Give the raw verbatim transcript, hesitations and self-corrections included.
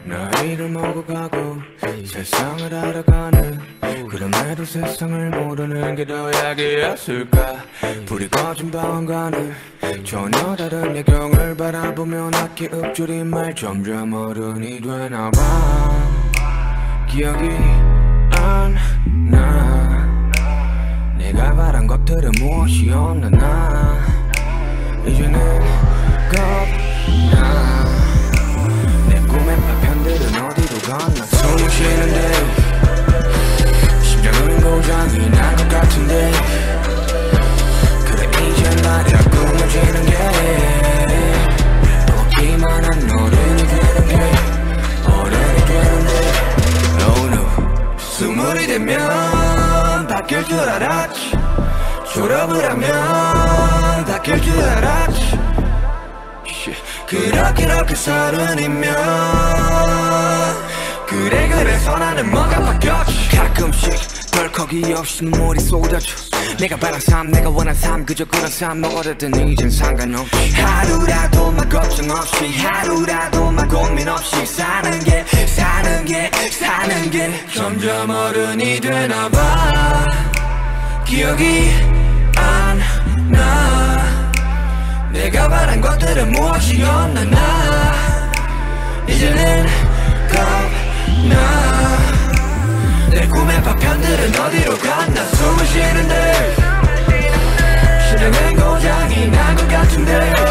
나이를 먹어가고 세상을 알아가는, 그럼에도 세상을 모르는 게 더 약이었을까. 불이 꺼진 방안가는 전혀 다른 야경을 바라보며 낮게 읊조린 말, 점점 어른이 되나봐. 기억이 안 나. 내가 바란 것들은 무엇이었나. 나 이제는 겁나. 내 꿈의 파편들은 어디로 갔나. 숨을 쉬는데 심장은 고장이 난 것 같은데, 그래 이제 말이야 꿈을 게 없기만 한 어른이 되는 게 어른이 되는데. Oh no. 스물이 되면 바뀔 줄 알았지. 졸업을 하면 바뀔 줄 알았지. 그렇게 그렇게 서른이면 그래 그래서 나는 뭐가 바뀌었지. 가끔씩 덜컥이 없이 눈물이 쏟아져. 내가 바란 삶, 내가 원한 삶, 그저 그런 삶. 너 어렸든 이젠 상관없이 하루라도 막 걱정 없이, 하루라도 막 고민 없이 사는 게 사는 게 사는 게 점점 어른이 되나봐. 기억이 안 나. 내가 바란 것들은 무엇이었나. 나 이제는 겁나. 내 꿈의 파편들은 어디로 갔나. 숨을 쉬는데 심장은 고장이 난 것 같은데